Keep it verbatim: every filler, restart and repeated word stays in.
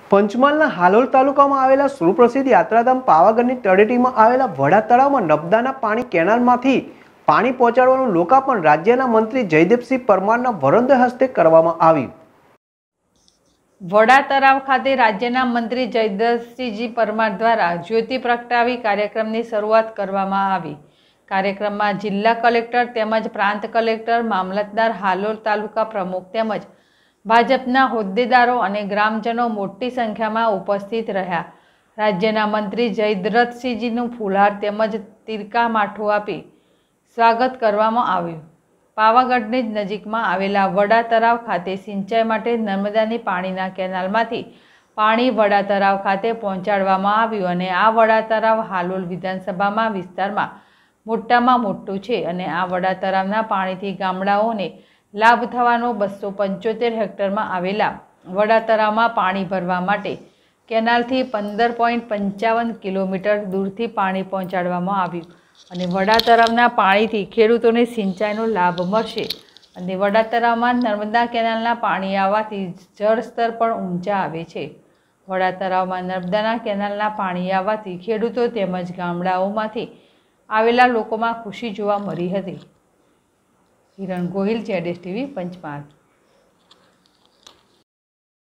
પંચમહાલના હાલોલ તાલુકામાં આવેલા સુપ્રસિદ્ધ યાત્રાધામ પાવાગઢની તળેટીમાં આવેલા વડા તળાવમાં નર્મદાના પાણી કેનાલમાંથી પાણી પહોંચાડવાનું લોકાર્પણ રાજ્યના મંત્રી જયદેવસિંહ પરમારના વરદ હસ્તે કરવામાં આવ્યું। વડા તળાવ ખાતે રાજ્યના મંત્રી જયદેવસિંહ પરમાર દ્વારા જ્યોતિ પ્રગટાવી કાર્યક્રમની શરૂઆત કરવામાં આવી। કાર્યક્રમમાં જિલ્લા કલેક્ટર તેમજ પ્રાંત કલેક્ટર, મામલતદાર, હાલોલ તાલુકા પ્રમુખ તેમજ ભાજપના હોદ્દેદારો અને ગ્રામજનો મોટી સંખ્યામાં ઉપસ્થિત રહ્યા। રાજ્યના મંત્રી જયદ્રથસિંહજીનું ફૂલહાર તેમજ તીરકા માઠું આપી સ્વાગત કરવામાં આવ્યું। પાવાગઢની જ નજીકમાં આવેલા વડા તળાવ ખાતે સિંચાઈ માટે નર્મદાની પાણીના કેનાલમાંથી પાણી વડા તળાવ ખાતે પહોંચાડવામાં આવ્યું અને આ વડા તળાવ હાલોલ વિધાનસભામાં વિસ્તારમાં મોટામાં મોટું છે અને આ વડા તળાવના પાણીથી ગામડાઓને લાભ થવાનો બસો પંચોતેર હેક્ટરમાં આવેલા વડા તળાવમાં પાણી ભરવા માટે કેનાલથી પંદર પોઈન્ટ પંચાવન કિલોમીટર દૂરથી પાણી પહોંચાડવામાં આવ્યું અને વડા તળાવના પાણીથી ખેડૂતોને સિંચાઈનો લાભ મળશે અને વડા તળાવમાં નર્મદા કેનાલના પાણી આવવાથી જળસ્તર પણ ઊંચા આવે છે। વડા તળાવમાં નર્મદાના કેનાલના પાણી આવવાથી ખેડૂતો તેમજ ગામડાઓમાંથી આવેલા લોકોમાં ખુશી જોવા મળી હતી। કિરણ ગોહિલ, જેડેશ ટીવી, પંચમહાલ।